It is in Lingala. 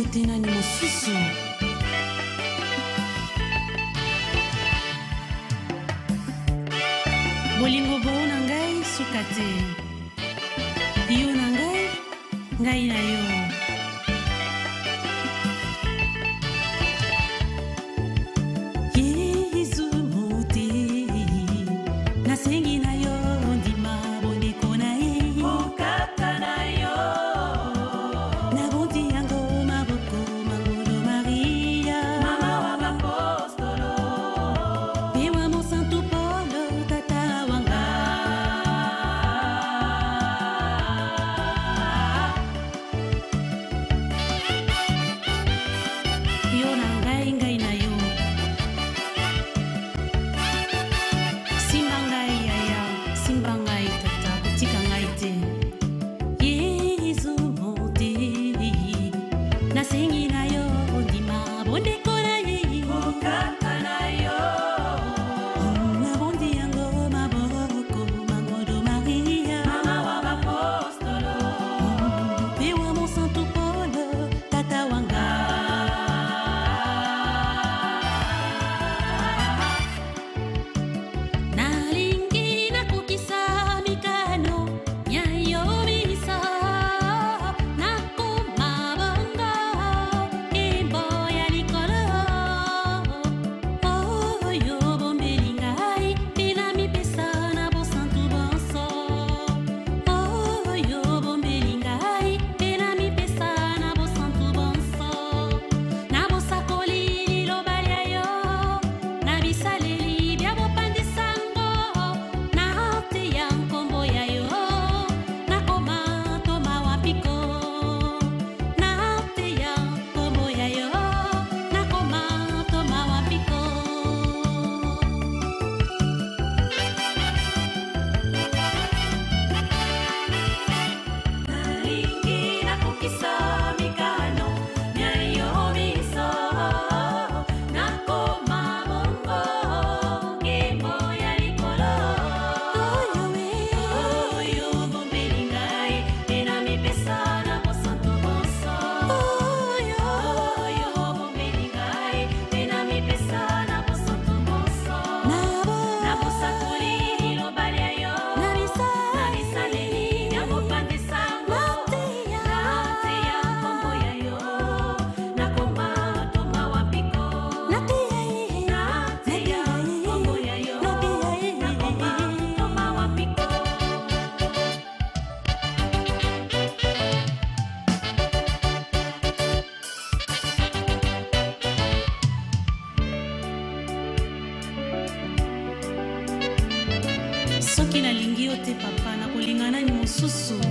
tena ni mosusu. Bolingo bo na ngai suka te. Yo na ngai, ngai na yo. Yesu muti, nasengi na yo ndima bondeko na ye. Okata na yo. Na bondi yango maboko mangolo Maria. Mama wa bapostolo. Pewa mo Santo Paulo tata wanga. Yo na ngai ngai na yo. Simba ngai yaya, simba ngai tata, tika ngai te. Yesu monte, nasengi na yo ndima bondeko na ye. Okata na yo. Na bondi yango maboko mangolo Maria. Mama wa bapostolo. Pewa mo Santo Paulo tata wanga. Nalingi nakukisa mikano nyayo misa nakoma bongo imbo ya likolo. Oyo bombeli ngai pena mipesa na bosantu bonso. Oyo bombeli ngai pena mipesa na bosantu bonso. Na bosakoli liloba lya yo na bisaleli bya bopandisango. Na teya nkombo ya yo nakoma toma wapiko. Na teya nkombo ya yo nakoma toma wapiko. Nalingi nakukisa mikano nyayo miso nakoma bongo imbo ya likolo. Oyo bombeli ngai pena mipesa na bosantu bonso. Oyo bombeli ngai pena mipesa na bosantu bonso. Na bosakoli liloba lya yo na bisaleli bya bopandisango. Na teya nkombo ya yo nakoma toma wapiko. Na teya nkombo ya yo nakoma toma wapiko. Soki nalingi yo te papa, nakolingana ni mosusu.